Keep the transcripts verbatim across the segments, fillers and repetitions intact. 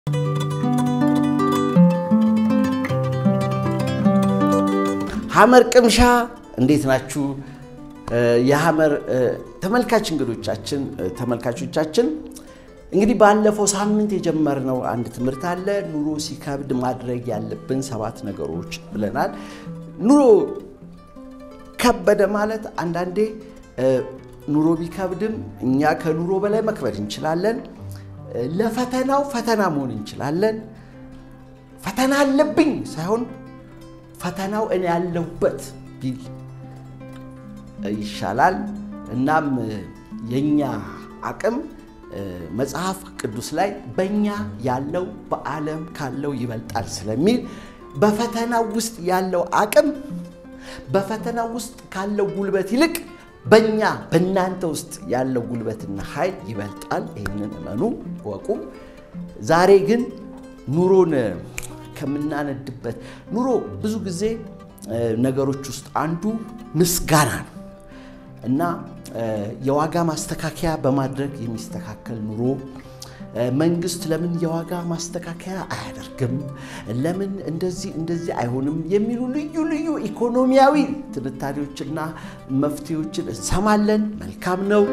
ሐመር ቅምሻ እንዴት ናችሁ? የሐመር ተመልካች እንግዶቻችን ተመልካቾቻችን እንግዲህ ባለፈው ሳምንት የጀመርነው አንድ ትምህርት አለ ኑሮ ሲከብድ ማድረግ ያለብን ሰባት ነገሮች ብለናል። ኑሮ ከበደ ማለት አንዳንዴ ኑሮ ቢከብድም እኛ ከኑሮ በላይ መክበድ እንችላለን። ለፈተናው ፈተና መሆን እንችላለን። ፈተና አለብኝ ሳይሆን ፈተናው እኔ ያለሁበት ቢል ይሻላል። እናም የኛ አቅም መጽሐፍ ቅዱስ ላይ በእኛ ያለው በዓለም ካለው ይበልጣል ስለሚል በፈተናው ውስጥ ያለው አቅም በፈተናው ውስጥ ካለው ጉልበት ይልቅ በእኛ በእናንተ ውስጥ ያለው ጉልበትና ኃይል ይበልጣል። ይሄንን እመኑ ወቁ። ዛሬ ግን ኑሮን ከምናነድበት ኑሮ ብዙ ጊዜ ነገሮች ውስጥ አንዱ ምስጋና ነው እና የዋጋ ማስተካከያ በማድረግ የሚስተካከል ኑሮ መንግስት ለምን የዋጋ ማስተካከያ አያደርግም ለምን እንደዚህ እንደዚህ አይሆንም የሚሉ ልዩ ልዩ ኢኮኖሚያዊ ትንታኔዎችና መፍትሄዎችን እንሰማለን። መልካም ነው።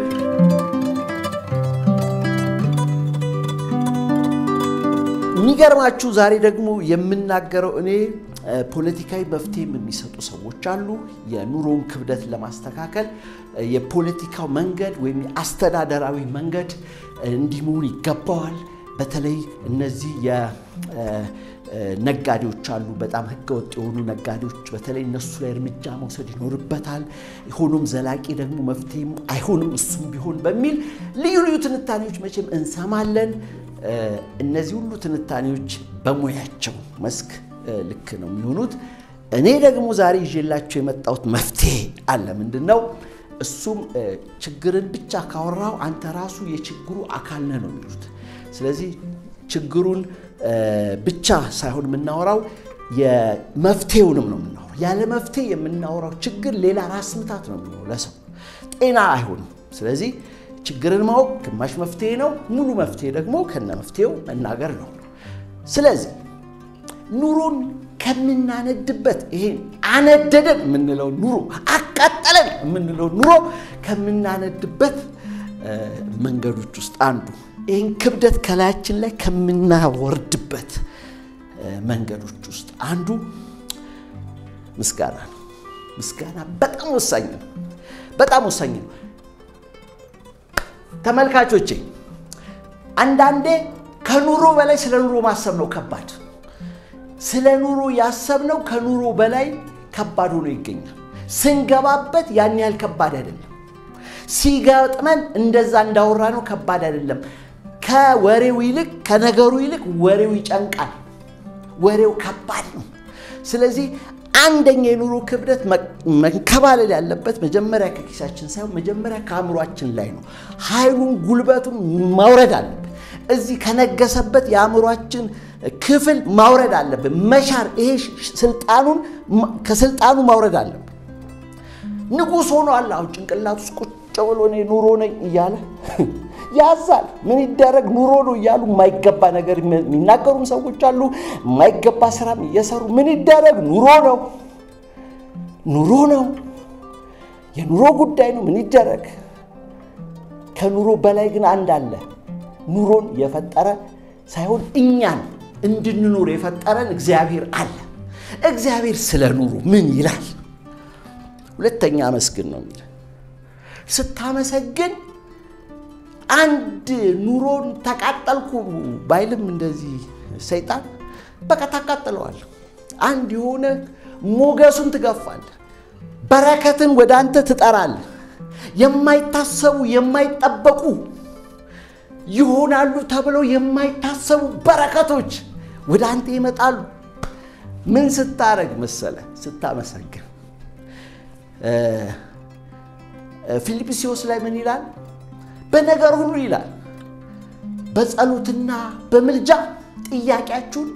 የሚገርማችሁ ዛሬ ደግሞ የምናገረው እኔ ፖለቲካዊ መፍትሄ የሚሰጡ ሰዎች አሉ። የኑሮን ክብደት ለማስተካከል የፖለቲካው መንገድ ወይም አስተዳደራዊ መንገድ እንዲሞን ይገባዋል። በተለይ እነዚህ የነጋዴዎች አሉ በጣም ህገወጥ የሆኑ ነጋዴዎች በተለይ እነሱ ላይ እርምጃ መውሰድ ይኖርበታል። ሆኖም ዘላቂ ደግሞ መፍትሄም አይሆንም እሱም ቢሆን በሚል ልዩ ልዩ ትንታኔዎች መቼም እንሰማለን። እነዚህ ሁሉ ትንታኔዎች በሙያቸው መስክ ልክ ነው የሚሆኑት። እኔ ደግሞ ዛሬ ይዤላችሁ የመጣሁት መፍትሄ አለ። ምንድነው እሱም ችግርን ብቻ ካወራው አንተ ራሱ የችግሩ አካል ነህ ነው የሚሉት። ስለዚህ ችግሩን ብቻ ሳይሆን የምናወራው የመፍትሄውንም ነው የምናወራው። ያለ መፍትሄ የምናወራው ችግር ሌላ ራስ ምታት ነው የሚሆነው ለሰው ጤና አይሆንም። ስለዚህ ችግርን ማወቅ ግማሽ መፍትሄ ነው፣ ሙሉ መፍትሄ ደግሞ ከነ መፍትሄው መናገር ነው። ስለዚህ ኑሮን ከምናነድበት ይሄን አነደደን ምንለው ኑሮ አቃጠለን ምንለው ኑሮ ከምናነድበት መንገዶች ውስጥ አንዱ ይሄን ክብደት ከላያችን ላይ ከምናወርድበት መንገዶች ውስጥ አንዱ ምስጋና ነው። ምስጋና በጣም ወሳኝ ነው። በጣም ወሳኝ ነው። ተመልካቾቼ አንዳንዴ ከኑሮ በላይ ስለ ኑሮ ማሰብ ነው ከባድ። ስለ ኑሮ ያሰብነው ከኑሮ በላይ ከባድ ሆኖ ይገኛል። ስንገባበት ያን ያህል ከባድ አይደለም። ሲጋጥመን እንደዛ እንዳወራነው ከባድ አይደለም። ከወሬው ይልቅ ከነገሩ ይልቅ ወሬው ይጨንቃል። ወሬው ከባድ ነው። ስለዚህ አንደኛ የኑሮ ክብደት መንከባለል ያለበት መጀመሪያ ከኪሳችን ሳይሆን መጀመሪያ ከአእምሮአችን ላይ ነው። ኃይሉን ጉልበቱን ማውረድ አለበት። እዚህ ከነገሰበት የአእምሮአችን ክፍል ማውረድ አለበት። መሻር ይሄ ስልጣኑን ከስልጣኑ ማውረድ አለበት። ንጉስ ሆኖ አለ አው ጭንቅላቱ ቁጭ ብሎ ነው ኑሮ ነኝ ይያለ ያዛል። ምን ይደረግ ኑሮ ነው ይያሉ ማይገባ ነገር የሚናገሩም ሰዎች አሉ። ማይገባ ስራም እየሰሩ ምን ይደረግ ኑሮ ነው ኑሮ ነው የኑሮ ጉዳይ ነው ምን ይደረግ። ከኑሮ በላይ ግን አንድ አለ። ኑሮን የፈጠረ ሳይሆን እኛን እንድንኖር የፈጠረን እግዚአብሔር አለ። እግዚአብሔር ስለ ኑሮ ምን ይላል? ሁለተኛ መስግን ነው የሚለው። ስታመሰግን አንድ ኑሮን ተቃጠልኩ ባይልም እንደዚህ ሰይጣን በቃ ተቃጠለዋል። አንድ የሆነ ሞገሱን ትገፋል። በረከትን ወደ አንተ ትጠራል። የማይታሰቡ የማይጠበቁ ይሆናሉ ተብለው የማይታሰቡ በረከቶች ወደ አንተ ይመጣሉ። ምን ስታረግ መሰለ? ስታመሰግን። ፊልጵስዩስ ላይ ምን ይላል? በነገር ሁሉ ይላል በጸሎትና በመልጃ ጥያቄያችሁን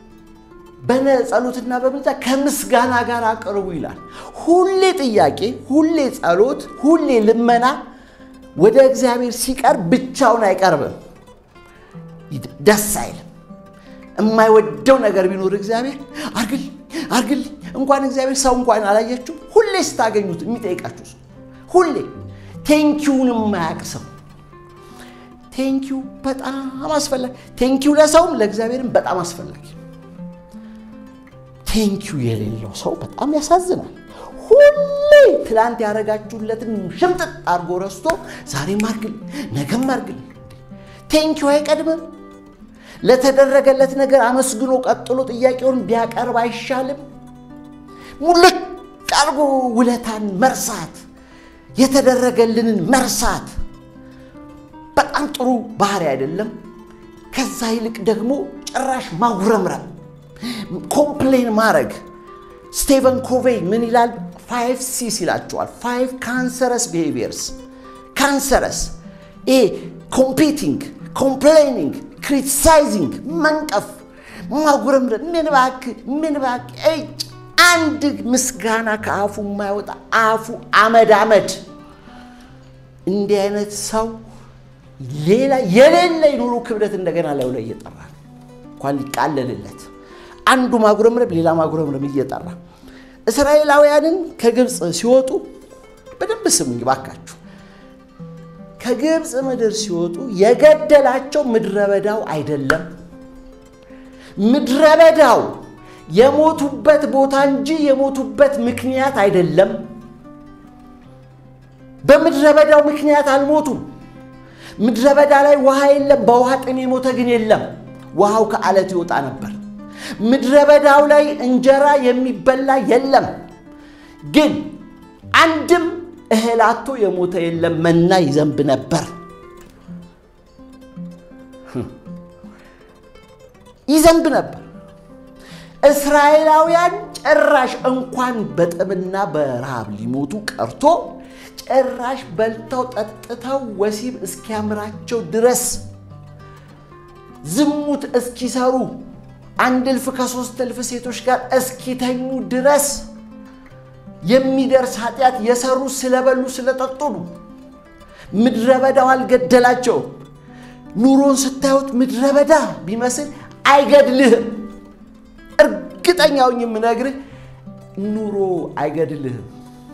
በጸሎትና በመልጃ ከምስጋና ጋር አቅርቡ ይላል። ሁሌ ጥያቄ፣ ሁሌ ጸሎት፣ ሁሌ ልመና ወደ እግዚአብሔር ሲቀርብ ብቻውን አይቀርብም። ደስ አይልም። የማይወደው ነገር ቢኖር እግዚአብሔር አርግል አርግል እንኳን እግዚአብሔር ሰው እንኳን አላያችሁ ሁሌ ስታገኙት የሚጠይቃችሁ ሰው ሁሌ ቴንኪውን የማያቅሰው ቴንኪው በጣም አስፈላጊ ቴንኪው ለሰውም ለእግዚአብሔርም በጣም አስፈላጊ ቴንኪው የሌለው ሰው በጣም ያሳዝናል ሁሌ ትላንት ያረጋችሁለትን ሽምጥጥ አርጎ ረስቶ ዛሬ ማርግል ነገም ማርግል ቴንኪው አይቀድምም ለተደረገለት ነገር አመስግኖ ቀጥሎ ጥያቄውን ቢያቀርብ አይሻልም ሙልጭ አርጎ ውለታን መርሳት የተደረገልንን መርሳት በጣም ጥሩ ባህሪ አይደለም ከዛ ይልቅ ደግሞ ጭራሽ ማጉረምረም ኮምፕሌን ማድረግ ስቲቨን ኮቬይ ምን ይላል five C's ይላቸዋል five cancerous behaviors cancerous a competing complaining criticizing መንቀፍ ማጉረምረም ምን ባክ ምን ባክ እጭ አንድ ምስጋና ከአፉ ማይወጣ አፉ አመድ አመድ እንዲህ አይነት ሰው ሌላ የሌለ ይኑሩ ክብደት እንደገና ላይ ላይ እየጠራ እንኳን ሊቃለልለት አንዱ ማጉረምረም ሌላ ማጉረምረም እየጠራ እስራኤላውያንን ከግብጽ ሲወጡ በደንብ ስሙኝ ባካችሁ ከግብጽ ምድር ሲወጡ የገደላቸው ምድረበዳው አይደለም ምድረበዳው የሞቱበት ቦታ እንጂ የሞቱበት ምክንያት አይደለም በምድረበዳው ምክንያት አልሞቱም ምድረበዳ ላይ ውሃ የለም በውሃ ጥም የሞተ ግን የለም ውሃው ከአለት ይወጣ ነበር ምድረበዳው ላይ እንጀራ የሚበላ የለም ግን አንድም እህላቱ የሞተ የለም መና ይዘንብ ነበር ይዘንብ ነበር እስራኤላውያን ጭራሽ እንኳን በጥምና በረሃብ ሊሞቱ ቀርቶ ጭራሽ በልተው ጠጥተው ወሲብ እስኪያምራቸው ድረስ ዝሙት እስኪሰሩ አንድ እልፍ ከሶስት እልፍ ሴቶች ጋር እስኪተኙ ድረስ የሚደርስ ኃጢያት የሰሩ ስለበሉ ስለጠጡ ምድረበዳው አልገደላቸው ኑሮን ስታዩት ምድረበዳ ቢመስል አይገድልህም እርግጠኛው የምነግርህ ኑሮ አይገድልህም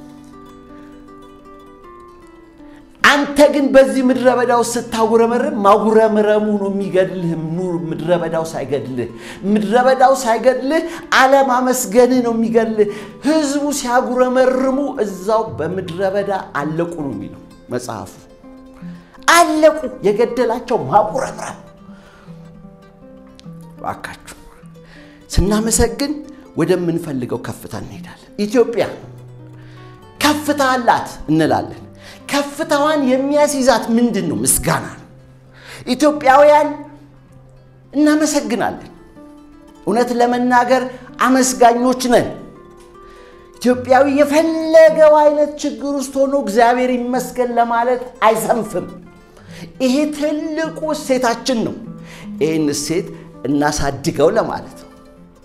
አንተ ግን በዚህ ምድረበዳው ስታጉረመረም ማጉረምረሙ ነው የሚገድልህ ኑር ምድረበዳው ሳይገድልህ ምድረበዳው ሳይገድልህ ዓለም አመስገን ነው የሚገድልህ ህዝቡ ሲያጉረመርሙ እዛው በምድረበዳ አለቁ ነው የሚለው መጽሐፉ አለቁ የገደላቸው ማጉረምረም ባካችሁ ስናመሰግን ወደምንፈልገው ከፍታ እንሄዳለን ኢትዮጵያ ከፍታ አላት እንላለን ከፍታዋን የሚያስይዛት ምንድነው ምስጋና ኢትዮጵያውያን እናመሰግናለን እውነት ለመናገር አመስጋኞች ነን ኢትዮጵያዊ የፈለገው አይነት ችግር ውስጥ ሆኖ እግዚአብሔር ይመስገን ለማለት አይሰንፍም ይሄ ትልቁ ሴታችን ነው ይሄን ሴት እናሳድገው ለማለት ነው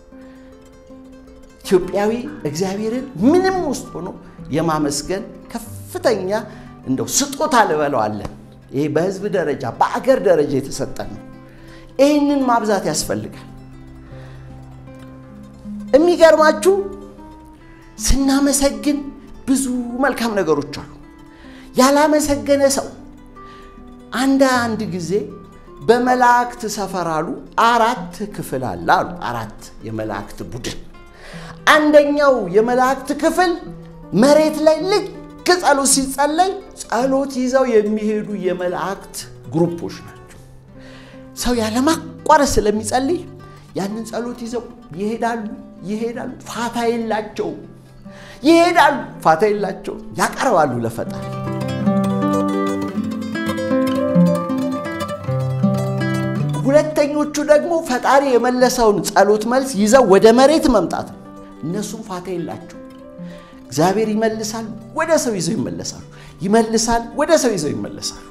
ኢትዮጵያዊ እግዚአብሔርን ምንም ውስጥ ሆኖ የማመስገን ከፍተኛ እንደው ስጦታ ለበለዋለን ይሄ በህዝብ ደረጃ በአገር ደረጃ የተሰጠን ነው ይሄንን ማብዛት ያስፈልጋል የሚገርማችሁ ስናመሰግን ብዙ መልካም ነገሮች አሉ ያላመሰገነ ሰው አንድ አንድ ጊዜ በመላእክት ሰፈራሉ አራት ክፍል አለ አሉ አራት የመላእክት ቡድን አንደኛው የመላእክት ክፍል መሬት ላይ ልክ ጸሎት ሲጸለይ ጸሎት ይዘው የሚሄዱ የመላእክት ግሩፖች ናቸው ሰው ያለማቋረጥ ስለሚጸልይ ያንን ጸሎት ይዘው ይሄዳሉ ይሄዳሉ ፋታ የላቸው ይሄዳሉ ፋታ የላቸው ያቀርባሉ ለፈጣሪ ሁለተኞቹ ደግሞ ፈጣሪ የመለሰውን ጸሎት መልስ ይዘው ወደ መሬት መምጣት እነሱም ፋታ የላቸው እግዚአብሔር ይመልሳል ወደ ሰው ይዘው ይመለሳሉ ይመልሳል ወደ ሰው ይዘው ይመለሳሉ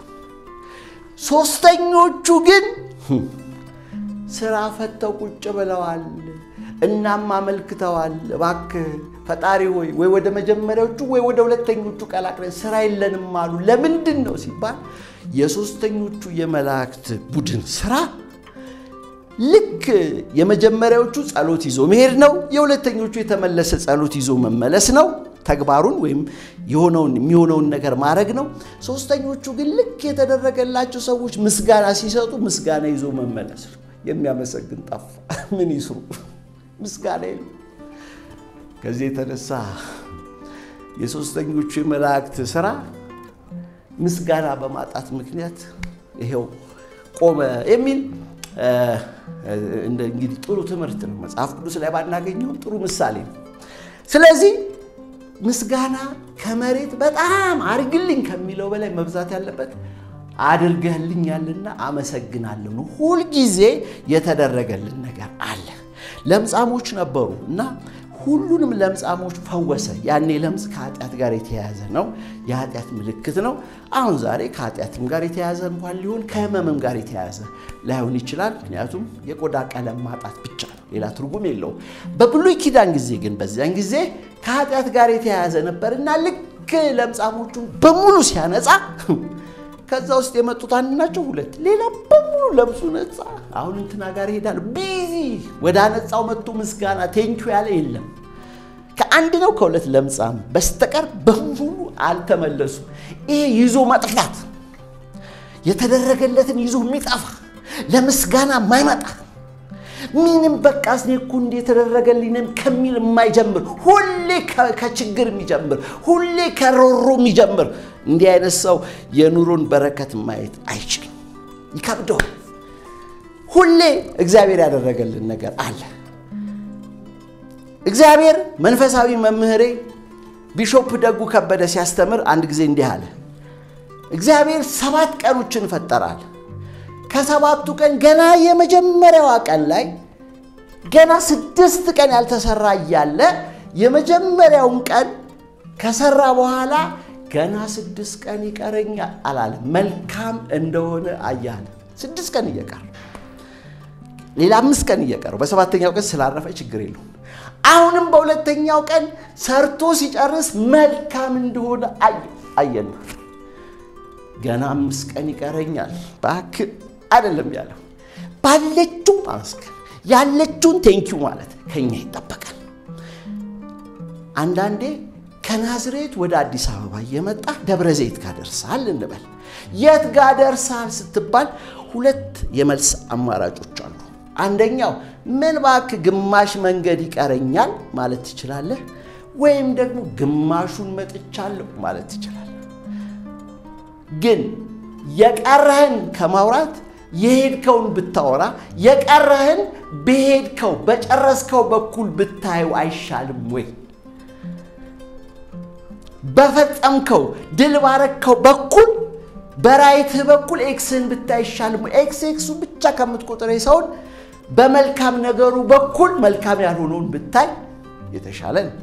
ሶስተኞቹ ግን ስራ ፈተው ቁጭ ብለዋል እናም አመልክተዋል እባክህ ፈጣሪ ሆይ ወይ ወደ መጀመሪያዎቹ ወይ ወደ ሁለተኞቹ ቀላቅለን ስራ የለንም አሉ ለምንድን ነው ሲባል የሶስተኞቹ የመላእክት ቡድን ስራ ልክ የመጀመሪያዎቹ ጸሎት ይዞ መሄድ ነው የሁለተኞቹ የተመለሰ ጸሎት ይዞ መመለስ ነው ተግባሩን ወይም የሆነውን የሚሆነውን ነገር ማድረግ ነው ሶስተኞቹ ግን ልክ የተደረገላቸው ሰዎች ምስጋና ሲሰጡ ምስጋና ይዞ መመለስ ነው የሚያመሰግን ጠፋ ምን ይስሩ ምስጋና ይሉ ከዚህ የተነሳ የሶስተኞቹ መላእክት ሥራ ምስጋና በማጣት ምክንያት ይሄው ቆመ የሚል እንደ እንግዲህ ጥሩ ትምህርት ነው መጽሐፍ ቅዱስ ላይ ባናገኘው ጥሩ ምሳሌ ነው ስለዚህ ምስጋና ከመሬት በጣም አርግልኝ ከሚለው በላይ መብዛት ያለበት አድርገህልኛልና አመሰግናለሁ ነው ሁሉ ጊዜ የተደረገልን ነገር አለ ለምጻሞች ነበሩና ሁሉንም ለምጻሞች ፈወሰ ያኔ ለምጽ ከኃጢአት ጋር የተያያዘ ነው የኃጢአት ምልክት ነው አሁን ዛሬ ከኃጢአትም ጋር የተያያዘ እንኳን ሊሆን ከህመምም ጋር የተያያዘ ላይሆን ይችላል ምክንያቱም የቆዳ ቀለም ማጣት ብቻ ነው ሌላ ትርጉም የለውም በብሉይ ኪዳን ጊዜ ግን በዚያን ጊዜ ከኃጢአት ጋር የተያያዘ ነበርና ልክ ለምጻሞቹ በሙሉ ሲያነጻ ከዛ ውስጥ የመጡት አንድ ናቸው ሁለት ሌላ በሙሉ ለምጹ ነጻ አሁን እንትና ጋር ይሄዳል ቢዚ ወደ አነጻው መጥቶ ምስጋና ቴንኪው ያለ የለም ከአንድ ነው ከሁለት ለምጻም በስተቀር በሙሉ አልተመለሱ ይሄ ይዞ መጥፋት የተደረገለትን ይዞ የሚጠፋ ለምስጋና ማይመጣ ምንም በቃስ ነኩ እንደ የተደረገልኝም ከሚል የማይጀምር ሁሌ ከችግር የሚጀምር ሁሌ ከሮሮ የሚጀምር እንዲህ አይነት ሰው የኑሮን በረከት ማየት አይችልም ይከብደዋል ሁሌ እግዚአብሔር ያደረገልን ነገር አለ እግዚአብሔር መንፈሳዊ መምህሬ ቢሾፕ ደጉ ከበደ ሲያስተምር አንድ ጊዜ እንዲህ አለ እግዚአብሔር ሰባት ቀኖችን ፈጠራል ከሰባቱ ቀን ገና የመጀመሪያው ቀን ላይ ገና ስድስት ቀን ያልተሰራ ይያለ የመጀመሪያውን ቀን ከሰራ በኋላ ገና ስድስት ቀን ይቀረኛል አላለ መልካም እንደሆነ አያለ ስድስት ቀን ይቀር ሌላ አምስት ቀን ይቀር በሰባተኛው ቀን ስላረፈ ችግር የለውም አሁንም በሁለተኛው ቀን ሰርቶ ሲጨርስ መልካም እንደሆነ አየን ገና አምስት ቀን ይቀረኛል ባክ አይደለም ያለው ባለችው ማስከ ያለችውን ቴንኪው ማለት ከኛ ይተበቃል አንዳንዴ ከናዝሬት ወደ አዲስ አበባ የመጣ ደብረ ዘይት ጋር ደርሳል እንበል የት ጋር ደርሳል ስትባል ሁለት የመልስ አማራጮች አሉ አንደኛው ምን ባክ ግማሽ መንገድ ይቀረኛል ማለት ትችላለህ ወይም ደግሞ ግማሹን መጥቻለሁ ማለት ትችላለህ ግን የቀረህን ከማውራት የሄድከውን ብታወራ የቀረህን በሄድከው በጨረስከው በኩል ብታዩ አይሻልም ወይ በፈጸምከው ድል ባረከው በኩል በራይት በኩል ኤክስን ብታይሻልም ኤክስ ኤክሱ ብቻ ከምትቆጥረው ሰውን በመልካም ነገሩ በኩል መልካም ያልሆነውን ብታይ የተሻለ ነው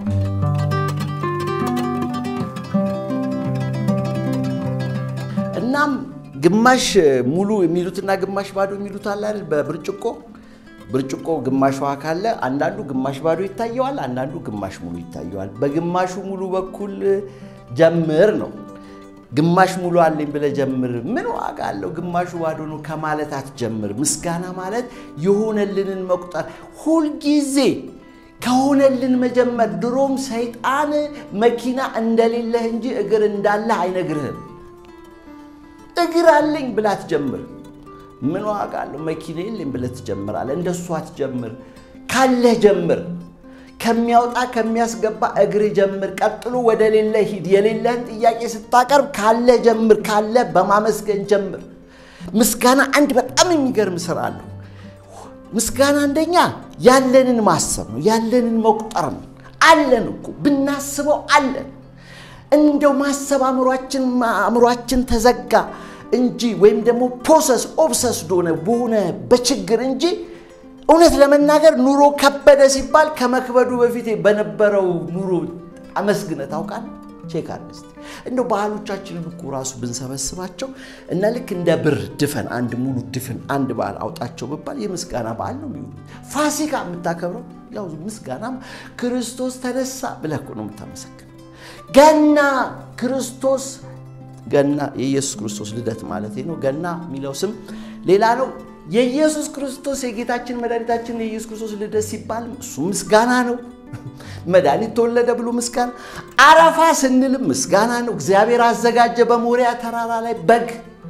እናም ግማሽ ሙሉ የሚሉትና ግማሽ ባዶ የሚሉት አለ አይደል በብርጭቆ ብርጭቆ ግማሽ ውሃ ካለ አንዳንዱ ግማሽ ባዶ ይታየዋል አንዳንዱ ግማሽ ሙሉ ይታየዋል በግማሹ ሙሉ በኩል ጀምር ነው ግማሽ ሙሉ አለኝ ብለ ጀምር ምን ዋጋ አለው ግማሹ ባዶ ነው ከማለት አትጀምር ምስጋና ማለት የሆነልንን መቁጠር ሁሉ ጊዜ ከሆነልን መጀመር ድሮም ሰይጣን መኪና እንደሌለህ እንጂ እግር እንዳለ አይነግርህም እግር አለኝ ብላ ትጀምር ምን ዋጋ አለው መኪና የለም ብለ ትጀምራለህ እንደሱ አትጀምር ካለ ጀምር ከሚያወጣ ከሚያስገባ እግር ጀምር ቀጥሎ ወደ ሌለ ሂድ የሌለን ጥያቄ ስታቀርብ ካለ ጀምር ካለ በማመስገን ጀምር ምስጋና አንድ በጣም የሚገርም ስራ አለው ምስጋና አንደኛ ያለንን ማሰብ ነው ያለንን መቁጠር ነው አለን እኮ ብናስበው አለን እንደው ማሰብ አምሯችን አምሯችን ተዘጋ እንጂ ወይም ደግሞ ፕሮሰስ ኦብሰስ ዶነ በሆነ በችግር እንጂ እውነት ለመናገር ኑሮ ከበደ ሲባል ከመክበዱ በፊት በነበረው ኑሮ አመስግነ ታውቃል ቼክ አድርግ እንደው ባህሎቻችንን እኮ ራሱ ብንሰበስባቸው እና ልክ እንደ ብር ድፈን አንድ ሙሉ ድፈን አንድ ባህል አውጣቸው በባል የምስጋና ባህል ነው የሚሆነው ፋሲካ የምታከብረው ያው ምስጋና ክርስቶስ ተነሳ ብለህ ነው የምታመሰግነው ገና ክርስቶስ ገና የኢየሱስ ክርስቶስ ልደት ማለት ነው ገና የሚለው ስም ሌላ ነው የኢየሱስ ክርስቶስ የጌታችን መድኃኒታችን የኢየሱስ ክርስቶስ ልደት ሲባል እሱ ምስጋና ነው መድኃኒት ተወለደ ብሎ ምስጋና አረፋ ስንል ምስጋና ነው እግዚአብሔር አዘጋጀ በሞሪያ ተራራ ላይ በግ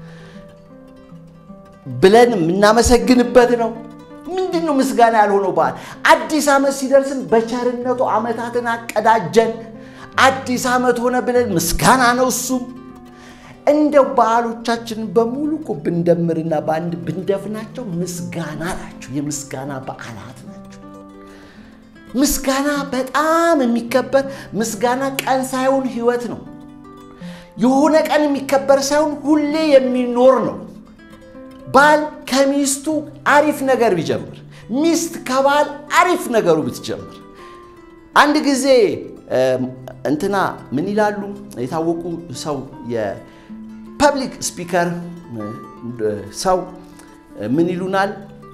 ብለን እናመሰግንበት ነው ምንድነው ምስጋና ያልሆነው በዓል አዲስ ዓመት ሲደርስም በቸርነቱ ዓመታትን አቀዳጀን አዲስ ዓመት ሆነ ብለን ምስጋና ነው እሱ እንደው በዓሎቻችን በሙሉ እኮ ብንደምርና ባንድ ብንደፍናቸው ምስጋና ናቸው የምስጋና በዓላት ናቸው ምስጋና በጣም የሚከበር ምስጋና ቀን ሳይሆን ህይወት ነው የሆነ ቀን የሚከበር ሳይሆን ሁሌ የሚኖር ነው ባል ከሚስቱ አሪፍ ነገር ቢጀምር ሚስት ከባል አሪፍ ነገሩ ብትጀምር አንድ ጊዜ እንትና ምን ይላሉ የታወቁ ሰው የፐብሊክ ስፒከር ሰው ምን ይሉናል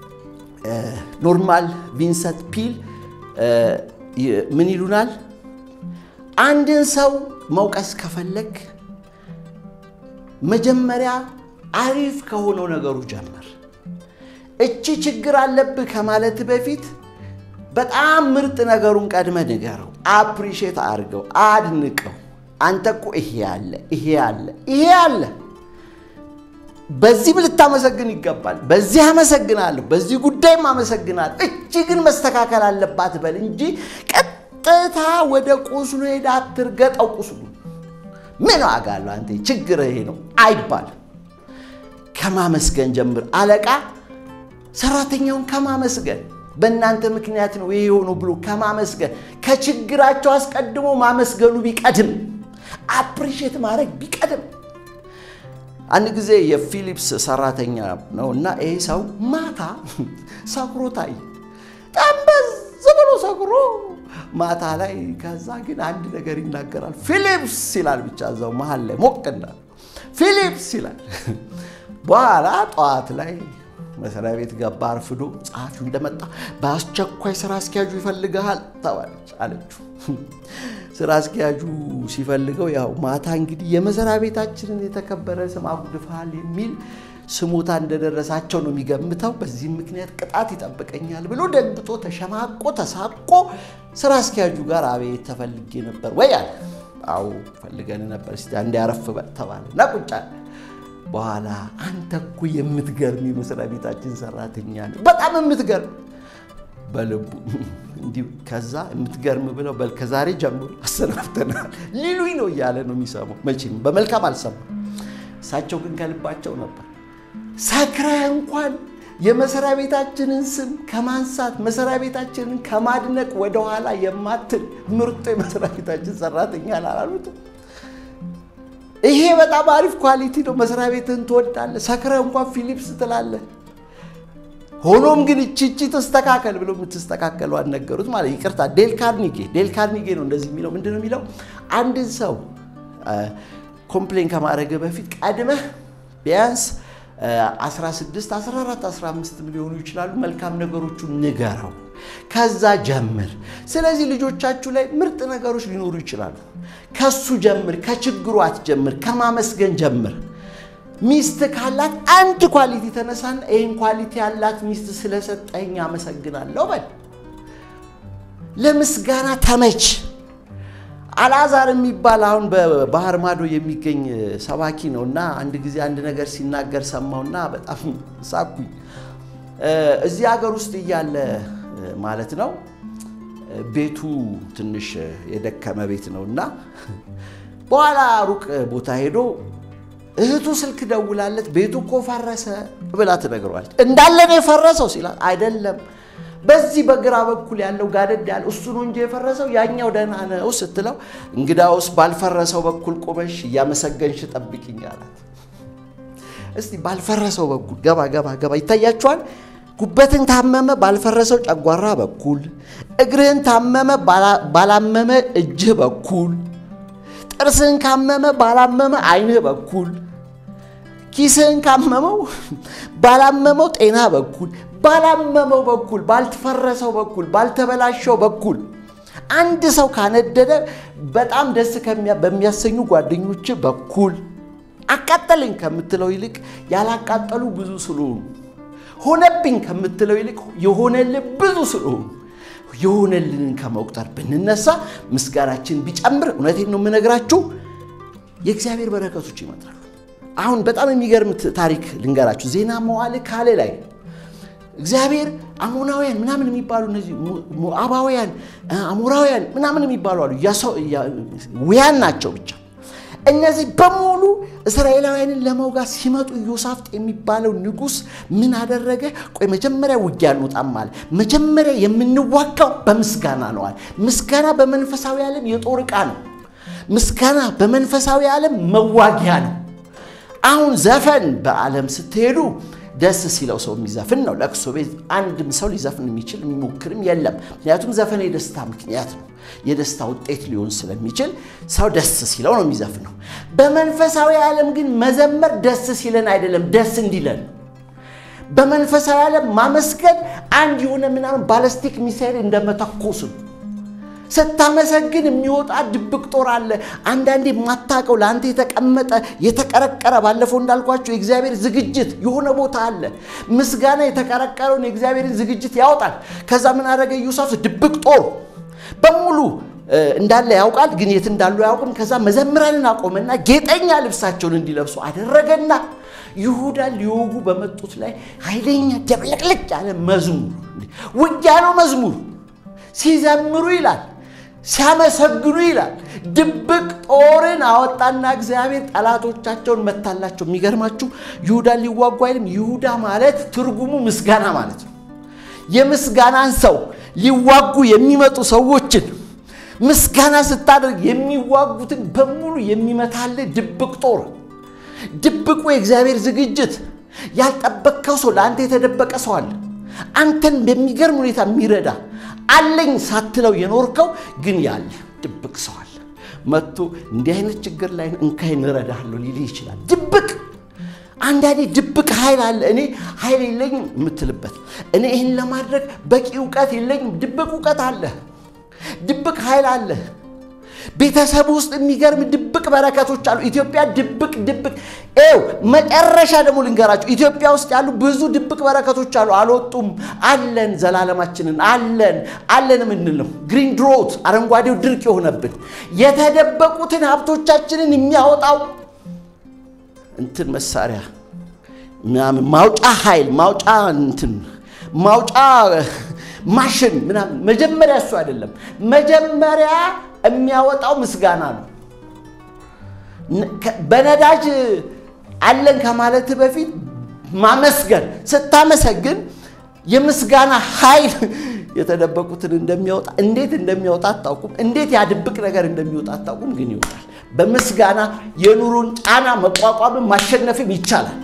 ኖርማል ቪንሰንት ፒል ምን ይሉናል አንድን ሰው መውቀስ ከፈለክ መጀመሪያ አሪፍ ከሆነው ነገሩ ጀምር እቺ ችግር አለብህ ከማለት በፊት በጣም ምርጥ ነገሩን ቀድመ ንገረው አፕሪሺየት አድርገው አድንቀው አንተኮ ይሄ ያለ ይሄ ያለ ይሄ ያለ በዚህ ልታመሰግን ይገባል በዚህ አመሰግናለሁ በዚህ ጉዳይም አመሰግናለሁ እቺ ግን መስተካከል አለባት በል እንጂ ቀጥታ ወደ ቁስሉ ሄዳ አትርገጠው ቁስሉ ምን አጋለው አንተ ችግር ይሄ ነው አይባል ከማመስገን ጀምር አለቃ ሰራተኛውን ከማመስገን በእናንተ ምክንያት ነው ይሄ ሆኖ ብሎ ከማመስገን ከችግራቸው አስቀድሞ ማመስገኑ ቢቀድም አፕሪሺየት ማድረግ ቢቀድም አንድ ጊዜ የፊሊፕስ ሰራተኛ ነውና ይሄ ሰው ማታ ሰክሮታይ ጠንበዝ ብሎ ሰክሮ ማታ ላይ ከዛ ግን አንድ ነገር ይናገራል ፊሊፕስ ይላል ብቻ እዛው መሃል ላይ ሞቅና ፊሊፕስ ይላል በኋላ ጧት ላይ መስሪያ ቤት ገባ አርፍዶ ጻፊው እንደመጣ በአስቸኳይ ስራ አስኪያጁ ይፈልጋል ተባለች አለችው ስራ አስኪያጁ ሲፈልገው ያው ማታ እንግዲህ የመስሪያ ቤታችንን የተከበረ ስም አጉድፋል የሚል ስሞታ እንደደረሳቸው ነው የሚገምተው በዚህ ምክንያት ቅጣት ይጠብቀኛል ብሎ ደንግጦ ተሸማቆ ተሳቆ ስራ አስኪያጁ ጋር አቤት ተፈልጌ ነበር ወይ አለ አው ፈልገን ነበር እስቲ አንድ ያረፍ ተባለ ናቁጫ በኋላ አንተኩ የምትገርሚ መስሪያ ቤታችን ሰራተኛ ነው በጣም የምትገርም በልቡ እንዲ ከዛ የምትገርም ብለው በል ከዛሬ ጀምሮ አሰናፍተናል ሊሉይ ነው ያለ ነው የሚሰማው መቼም በመልካም አልሰማ ሳቸው ግን ከልባቸው ነበር ሳክራ እንኳን የመስሪያ ቤታችንን ስም ከማንሳት መስሪያ ቤታችንን ከማድነቅ ወደ ኋላ የማትል ምርጥ የመስሪያ ቤታችን ሰራተኛ አላሉት ይሄ በጣም አሪፍ ኳሊቲ ነው መስሪያ ቤትን ተወዳለ ሳክራ እንኳን ፊሊፕስ ትላለ ሆኖም ግን እቺ ተስተካከል ብሎ ምትስተካከለው አነገሩት ማለት ይቅርታ ዴል ካርኒጌ ዴል ካርኒጌ ነው እንደዚህ የሚለው ምንድነው የሚለው አንድ ሰው ኮምፕሌን ከማድረግ በፊት ቀድመህ ቢያንስ አስራ ስድስት አስራ አራት አስራ አምስት ሚሊዮን ይችላሉ መልካም ነገሮቹ ንገራው ከዛ ጀምር ስለዚህ ልጆቻችሁ ላይ ምርጥ ነገሮች ሊኖሩ ይችላሉ ከሱ ጀምር ከችግሩ አትጀምር ከማመስገን ጀምር ሚስት ካላት አንድ ኳሊቲ ተነሳና ይሄን ኳሊቲ ያላት ሚስት ስለሰጠኝ አመሰግናለሁ በል ለምስጋና ተመች አላዛር የሚባል አሁን በባህር ማዶ የሚገኝ ሰባኪ ነውና አንድ ጊዜ አንድ ነገር ሲናገር ሰማውና በጣም ሳቁኝ እዚህ ሀገር ውስጥ ይያለ ማለት ነው ቤቱ ትንሽ የደከመ ቤት ነውና በኋላ ሩቅ ቦታ ሄዶ እህቱ ስልክ ደውላለት ቤቱ እኮ ፈረሰ ብላ ተነግሯል እንዳለ ነው የፈረሰው ሲላት አይደለም በዚህ በግራ በኩል ያለው ጋደድ ያለ እሱ ነው እንጂ የፈረሰው ያኛው ደህና ነው ስትለው እንግዳውስ ባልፈረሰው በኩል ቆመሽ ያመሰገንሽ ጠብቂኝ አላት እስቲ ባልፈረሰው በኩል ገባ ገባ ገባ ይታያችኋል ጉበትን ታመመ ባልፈረሰው ጨጓራ በኩል እግርህን ታመመ ባላመመ እጅ በኩል ጥርስን ካመመ ባላመመ አይንህ በኩል ኪስን ካመመው ባላመመው ጤና በኩል ባላመመው በኩል ባልተፈረሰው በኩል ባልተበላሸው በኩል አንድ ሰው ካነደደ በጣም ደስ ከሚያ በሚያሰኙ ጓደኞች በኩል አቃጠለኝ ከምትለው ይልቅ ያላቃጠሉ ብዙ ስለሆኑ ሆነብኝ ከምትለው ይልቅ የሆነልህ ብዙ ስለሆነ የሆነልን ከመቁጠር ብንነሳ ምስጋናችን ቢጨምር እውነቴን ነው የምነግራችሁ የእግዚአብሔር በረከቶች ይመጣሉ አሁን በጣም የሚገርም ታሪክ ልንገራችሁ ዜና መዋዕል ካልዕ ላይ እግዚአብሔር አሞናውያን ምናምን የሚባሉ እነዚህ ሞዓባውያን አሞራውያን ምናምን የሚባሉ አሉ ያውያን ናቸው ብቻ እነዚህ በሙሉ እስራኤላውያንን ለመውጋት ሲመጡ ኢዮሳፍጥ የሚባለው ንጉስ ምን አደረገ ቆይ መጀመሪያ ውጊያ እንውጣም ማለት መጀመሪያ የምንዋጋው በምስጋና ነው አለ ምስጋና በመንፈሳዊ ዓለም የጦር ዕቃ ነው ምስጋና በመንፈሳዊ ዓለም መዋጊያ ነው አሁን ዘፈን በዓለም ስትሄዱ ደስ ሲለው ሰው የሚዘፍን ነው ለቅሶ ቤት አንድም ሰው ሊዘፍን የሚችል የሚሞክርም የለም ምክንያቱም ዘፈን የደስታ ምክንያት ነው የደስታ ውጤት ሊሆን ስለሚችል ሰው ደስ ሲለው ነው የሚዘፍነው በመንፈሳዊ ዓለም ግን መዘመር ደስ ሲለን አይደለም ደስ እንዲለን በመንፈሳዊ ዓለም ማመስገን አንድ የሆነ ምናምን ባላስቲክ ሚሳይል እንደመተኮስ ስታመሰግን የሚወጣ ድብቅ ጦር አለ አንዳንዴ ማታቀው ላንተ የተቀመጠ የተቀረቀረ ባለፈው እንዳልኳችሁ የእግዚአብሔር ዝግጅት የሆነ ቦታ አለ ምስጋና የተቀረቀረውን የእግዚአብሔርን ዝግጅት ያወጣል ከዛ ምን አደረገ ኢዮሳፍጥ ድብቅ ጦር በሙሉ እንዳለ ያውቃል ግን የት እንዳሉ ያውቁም ከዛ መዘምራንን አቆመና ጌጠኛ ልብሳቸውን እንዲለብሱ አደረገና ይሁዳ ሊወጉ በመጡት ላይ ኃይለኛ ደብለቅለቅ ያለ መዝሙር ውጊያ ነው መዝሙር ሲዘምሩ ይላል ሲያመሰግኑ ይላል ድብቅ ጦርን አወጣና እግዚአብሔር ጠላቶቻቸውን መታላቸው የሚገርማችሁ ይሁዳ ሊዋጉ አይልም ይሁዳ ማለት ትርጉሙ ምስጋና ማለት ነው የምስጋናን ሰው ሊዋጉ የሚመጡ ሰዎችን ምስጋና ስታደርግ የሚዋጉትን በሙሉ የሚመታል ድብቅ ጦር ድብቁ የእግዚአብሔር ዝግጅት ያልጠበቀው ሰው ላንተ የተደበቀ ሰው አለ አንተን በሚገርም ሁኔታ የሚረዳ አለኝ ሳትለው የኖርከው ግን ያለ ድብቅ ሰው አለ መጥቶ እንዲህ አይነት ችግር ላይ እንካይ እንረዳሃለሁ ሊል ይችላል ድብቅ አንዳንዴ ድብቅ ኃይል አለ እኔ ኃይል የለኝም የምትልበት እኔ ይሄን ለማድረግ በቂ ዕውቀት የለኝም ድብቅ ዕውቀት አለ ድብቅ ኃይል አለ ቤተሰብ ውስጥ የሚገርም ድብቅ በረከቶች አሉ ኢትዮጵያ ድብቅ ድብቅ ኤው መጨረሻ ደግሞ ልንገራችሁ ኢትዮጵያ ውስጥ ያሉ ብዙ ድብቅ በረከቶች አሉ አልወጡም አለን ዘላለማችንን አለን አለን ምን ነው ግሪን ድሮት አረንጓዴው ድርቅ የሆነብን የተደበቁትን ሀብቶቻችንን የሚያወጣው እንትን መሳሪያ ምናምን ማውጫ ኃይል ማውጫ እንትን ማውጫ ማሽን ምናምን መጀመሪያ እሱ አይደለም መጀመሪያ የሚያወጣው ምስጋና ነው በነዳጅ አለን ከማለት በፊት ማመስገን ስታመሰግን የምስጋና ኃይል የተደበቁትን እንደሚያወጣ እንዴት እንደሚያወጣ አታውቁም እንዴት ያድብቅ ነገር እንደሚወጣ አታውቁም ግን ይወጣል በምስጋና የኑሩን ጫና መቋቋም ማሸነፍም ይቻላል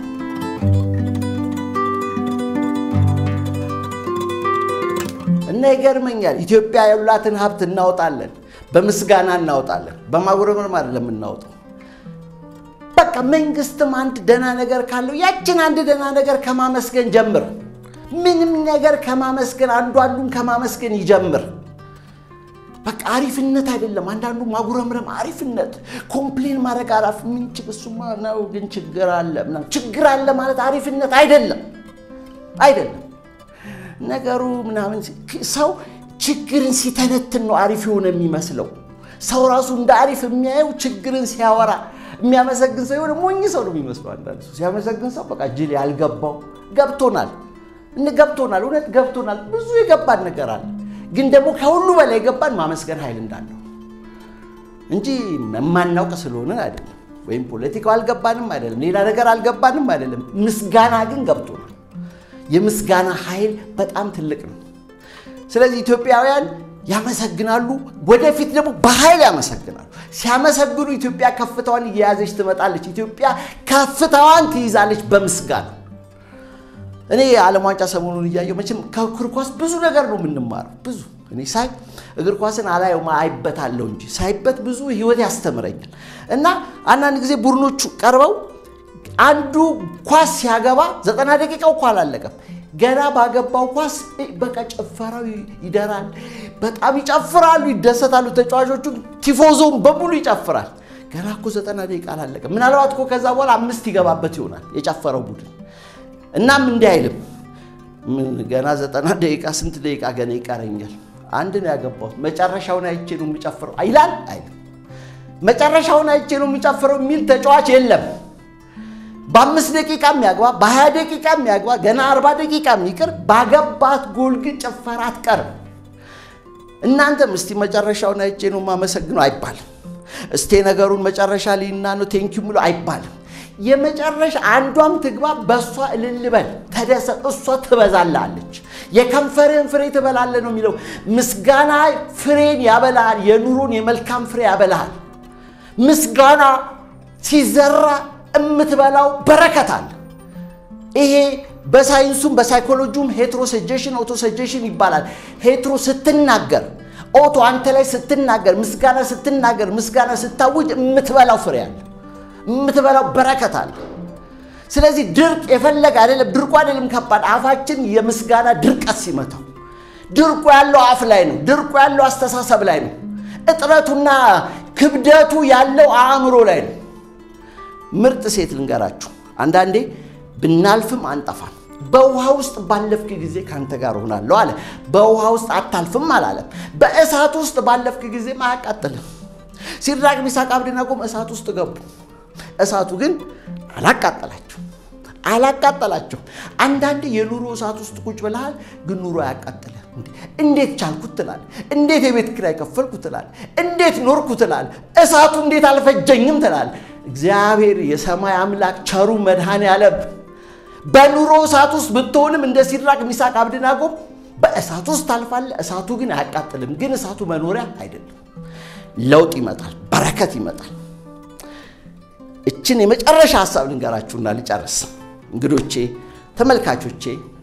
እና ይገርመኛል ኢትዮጵያ ያላትን ሀብት እናወጣለን በምስጋና እናወጣለን በማጉረምረም አይደለም እናወጣው በቃ መንግስትም አንድ ደና ነገር ካለው ያችን አንድ ደና ነገር ከማመስገን ጀምር ምንም ነገር ከማመስገን አንዱ አንዱን ከማመስገን ይጀምር በቃ አሪፍነት አይደለም አንዳንዱ ማጉረምረም አሪፍነት ኮምፕሌን ማድረግ አራፍ ምን ችግሱማ ነው ግን ችግር አለ ምናምን ችግር አለ ማለት አሪፍነት አይደለም አይደለም ነገሩ ምናምን ሰው ችግርን ሲተነትን ነው አሪፍ የሆነ የሚመስለው ሰው ራሱ እንደ አሪፍ የሚያየው ችግርን ሲያወራ የሚያመሰግን ሰው የሆነ ሞኝ ሰው ነው የሚመስለው አንዳንዱ ሲያመሰግን ሰው በቃ ጅል ያልገባው ገብቶናል እነ ገብቶናል እውነት ገብቶናል ብዙ የገባን ነገር አለ ግን ደግሞ ከሁሉ በላይ የገባን ማመስገን ኃይል እንዳለው እንጂ ማናውቅ ስለሆነ አይደለም ወይም ፖለቲካው አልገባንም አይደለም ሌላ ነገር አልገባንም አይደለም ምስጋና ግን ገብቶናል የምስጋና ኃይል በጣም ትልቅ ነው ስለዚህ ኢትዮጵያውያን ያመሰግናሉ ወደፊት ደግሞ በኃይል ያመሰግናሉ ሲያመሰግኑ ኢትዮጵያ ከፍታዋን እየያዘች ትመጣለች ኢትዮጵያ ከፍታዋን ትይዛለች በምስጋና እኔ ዓለም ዋንጫ ሰሞኑን እያየሁ መቼም ከእግር ኳስ ብዙ ነገር ነው የምንማረው ብዙ እኔ ሳይ እግር ኳስን አላየው ማይበታለው እንጂ ሳይበት ብዙ ህይወት ያስተምረኛል እና አንዳንድ ጊዜ ቡድኖቹ ቀርበው አንዱ ኳስ ሲያገባ ዘጠና ደቂቃው ኳስ አላለቀም ገና ባገባው ኳስ በቃ ጨፈራው ይደራል በጣም ይጨፍራሉ ይደሰታሉ ተጫዋቾቹ ቲፎዞም በሙሉ ይጨፍራል ገና እኮ ዘጠና ደቂቃ አላለቀም ምናልባት እኮ ከዛ በኋላ አምስት ይገባበት ይሆናል የጨፈረው ቡድን እናም እንዲህ አይልም ገና ዘጠና ደቂቃ ስንት ደቂቃ ገና ይቀረኛል አንድ ነው ያገባው መጨረሻውን አይቼ ነው የሚጨፍረው አይላል አይ መጨረሻውን አይቼ ነው የሚጨፍረው ሚል ተጫዋች የለም በአምስት ደቂቃ የሚያግባ በሃያ ደቂቃ የሚያግባ ገና አርባ ደቂቃ የሚቀር ባገባት ጎል ግን ጨፈራ አትቀርም እናንተም እስቲ መጨረሻውን አይቼ ነው ማመሰግነው አይባልም እስቲ ነገሩን መጨረሻ ሊና ነው ቴንኪው ሙሉ አይባልም የመጨረሻ አንዷም ትግባ በሷ እልልበል ተደሰት እሷ ትበዛላለች የከንፈርን ፍሬ ትበላለ ነው የሚለው ምስጋና ፍሬን ያበላል የኑሮን የመልካም ፍሬ ያበላል ምስጋና ሲዘራ እምትበላው በረከት አለ ይሄ በሳይንሱም በሳይኮሎጂውም ሄትሮሰጀሽን ኦቶሰጀሽን ይባላል ሄትሮ ስትናገር ኦቶ አንተ ላይ ስትናገር ምስጋና ስትናገር ምስጋና ስታውጅ እምትበላው ፍሬ አለ እምትበላው በረከት አለ ስለዚህ ድርቅ የፈለገ አይደለም ድርቁ አይደለም ከባድ አፋችን የምስጋና ድርቀት ሲመታው ድርቁ ያለው አፍ ላይ ነው ድርቁ ያለው አስተሳሰብ ላይ ነው እጥረቱና ክብደቱ ያለው አእምሮ ላይ ነው ምርጥ ሴት ልንገራችሁ አንዳንዴ ብናልፍም አንጠፋም በውሃ ውስጥ ባለፍክ ጊዜ ካንተ ጋር ሆናለሁ አለ በውሃ ውስጥ አታልፍም አላለም በእሳት ውስጥ ባለፍክ ጊዜ ማያቃጥልም ሲድራቅ ሚሳቅ አብደናጎም እሳት ውስጥ ገቡ እሳቱ ግን አላቃጠላቸው አላቃጠላቸው አንዳንዴ የኑሮ እሳት ውስጥ ቁጭ ብለሃል ግን ኑሮ ያቃጥለ እንዴት ቻልኩት ትላል እንዴት የቤት ኪራይ ከፈልኩት ትላል እንዴት ኖርኩት ትላል እሳቱ እንዴት አልፈጀኝም ትላል እግዚአብሔር የሰማይ አምላክ ቸሩ መድኃኔ ዓለም በኑሮ እሳት ውስጥ ብትሆንም እንደ ሲድራቅ ሚሳቅ አብደናጎ በእሳት ውስጥ ታልፋለ እሳቱ ግን አያቃጥልም ግን እሳቱ መኖሪያ አይደለም ለውጥ ይመጣል በረከት ይመጣል እችን የመጨረሻ ሐሳብ ልንገራችሁና ልጨርስ እንግዶቼ ተመልካቾቼ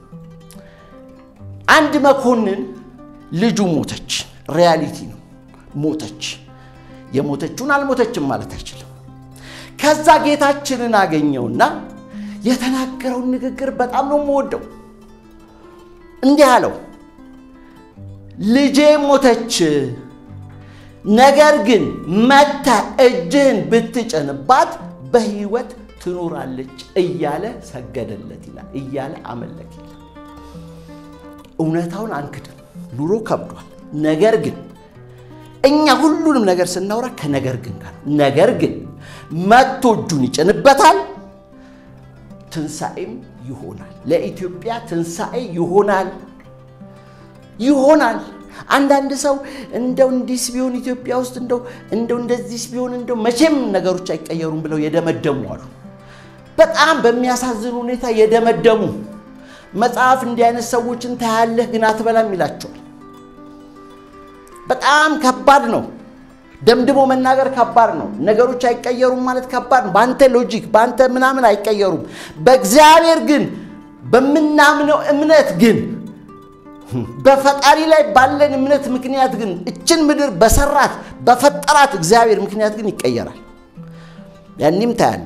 አንድ መኮንን ልጁ ሞተች ሪያሊቲ ነው ሞተች የሞተችውን አልሞተችም ማለት አይችልም ከዛ ጌታችንን አገኘውና የተናገረው ንግግር በጣም ነው የምወደው እንዲህ አለው ልጄ ሞተች ነገር ግን መታ እጅህን ብትጨንባት በህይወት ትኖራለች እያለ ሰገደለት ይላል እያለ አመለክ ይላል እውነታውን አንክድም ኑሮ ከብዷል ነገር ግን እኛ ሁሉንም ነገር ስናወራ ከነገር ግን ጋር ነገር ግን መጥቶ እጁን ይጨንበታል ትንሳኤም ይሆናል ለኢትዮጵያ ትንሳኤ ይሆናል ይሆናል አንዳንድ ሰው እንደው እንዲስ ቢሆን ኢትዮጵያ ውስጥ እንደው እንደው እንደዚህ ቢሆን እንደው መቼም ነገሮች አይቀየሩም ብለው የደመደሙ አሉ በጣም በሚያሳዝን ሁኔታ የደመደሙ መጽሐፍ እንዲህ አይነት ሰዎችን ታያለህ ግን አትበላም ይላቸዋል በጣም ከባድ ነው ደምድሞ መናገር ከባድ ነው ነገሮች አይቀየሩም ማለት ከባድ ነው ባንተ ሎጂክ ባንተ ምናምን አይቀየሩም በእግዚአብሔር ግን በመናምነው እምነት ግን በፈጣሪ ላይ ባለን እምነት ምክንያት ግን እችን ምድር በሰራት በፈጠራት እግዚአብሔር ምክንያት ግን ይቀየራል ያንንም ታያለ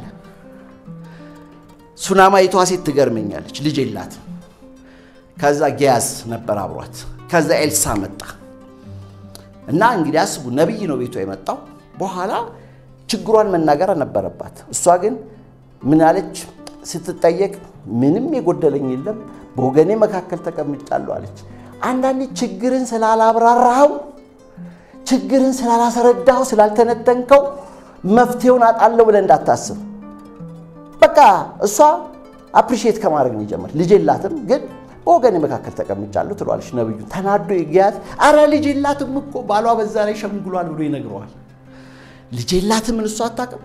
ሱናማይቷ ሴት ትገርመኛለች ልጅ የላት ከዛ ጊያዝ ነበር አብሯት ከዛ ኤልሳ መጣ እና እንግዲህ አስቡ ነብይ ነው ቤቷ የመጣው በኋላ ችግሯን መናገር ነበረባት እሷ ግን ምን አለች ስትጠየቅ ምንም የጎደለኝ የለም በወገኔ መካከል ተቀምጫለሁ አለች አንዳንዴ ችግርን ስላላብራራው ችግርን ስላላሰረዳው ስላልተነተንከው መፍትሄውን አጣለው ብለ እንዳታስብ በቃ እሷ አፕሪሺየት ከማድረግ ነው ጀመር ልጅ የላትም ግን በወገኔ መካከል ተቀምጫለሁ ትሏልሽ ነብዩ ተናዶ ይያት አረ ልጅ የላትም እኮ ባሏ በዛ ላይ ሸምግሏል ብሎ ይነግረዋል ልጅ የላትም እሷ አታውቅም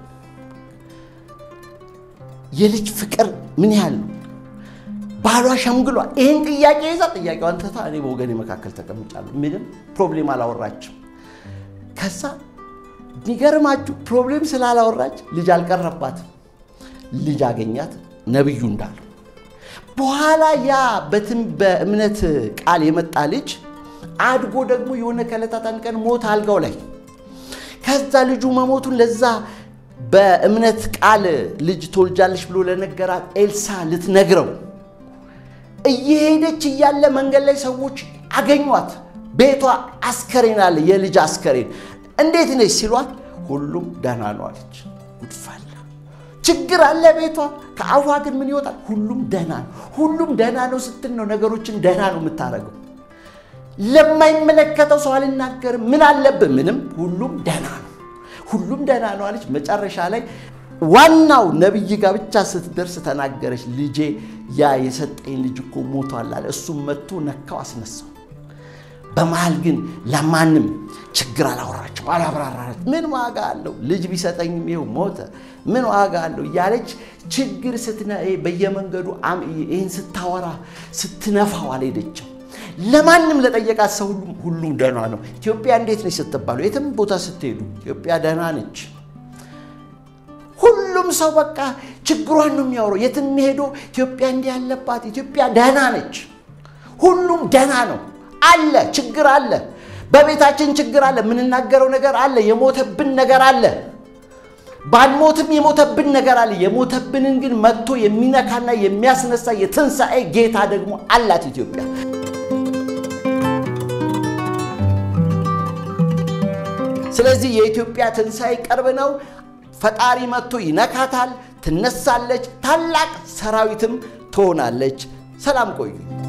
የልጅ ፍቅር ምን ያህል ባሏ ሸምግሏል ይሄን ጥያቄ ይዛ ጥያቄው አንተታ እኔ በወገኔ መካከል ተቀምጫለሁ ምንም ፕሮብሌም አላወራችም ከዛ ቢገርማችሁ ፕሮብሌም ስላላወራች ልጅ አልቀረባት ልጅ አገኛት ነብዩ እንዳለው በኋላ ያ በትም በእምነት ቃል የመጣ ልጅ አድጎ ደግሞ የሆነ ከለታታን ቀን ሞት አልጋው ላይ ከዛ ልጁ መሞቱን ለዛ በእምነት ቃል ልጅ ተወልጃለሽ ብሎ ለነገራት ኤልሳ ልትነግረው እየሄደች ይያለ መንገድ ላይ ሰዎች አገኙት ቤቷ አስከሬን አለ የልጅ አስከሬን እንዴት ነሽ ሲሏት ሁሉም ደህና ነው አለች ጉድፋላ ችግር አለ ቤቷ ከአፏ ግን ምን ይወጣል ሁሉም ደህና ነው ሁሉም ደህና ነው ስትል ነው ነገሮችን ደህና ነው የምታረገው ለማይመለከተው ሰው አልናገር ምን አለበት ምንም ሁሉም ደህና ነው ሁሉም ደህና ነው አለች መጨረሻ ላይ ዋናው ነብይ ጋር ብቻ ስትደርስ ተናገረች ልጄ ያ የሰጠኝ ልጅ እኮ ሞቷል አለ እሱም መጥቶ ነካው አስነሳው በመሃል ግን ለማንም ችግር አላወራችም አላብራራች ምን ዋጋ አለው ልጅ ቢሰጠኝም ይሄው ሞተ ምን ዋጋ አለው ያለች ችግር ስትነ በየመንገዱ ይሄን ስታወራ ስትነፋው አልሄደችም ለማንም ለጠየቃት ሰው ሁሉም ደህና ነው ኢትዮጵያ እንዴት ነች ስትባሉ የትም ቦታ ስትሄዱ ኢትዮጵያ ደህና ነች ሁሉም ሰው በቃ ችግሯን ነው የሚያወራው የትም ሄዶ ኢትዮጵያ እንዲህ ያለባት ኢትዮጵያ ደህና ነች ሁሉም ደህና ነው አለ ችግር አለ በቤታችን ችግር አለ ምን እናገረው ነገር አለ የሞተብን ነገር አለ ባንሞትም የሞተብን ነገር አለ የሞተብንን ግን መጥቶ የሚነካና የሚያስነሳ የትንሳኤ ጌታ ደግሞ አላት ኢትዮጵያ ስለዚህ የኢትዮጵያ ትንሳኤ ቀርብ ነው ፈጣሪ መጥቶ ይነካታል ትነሳለች ታላቅ ሰራዊትም ትሆናለች ሰላም ቆዩ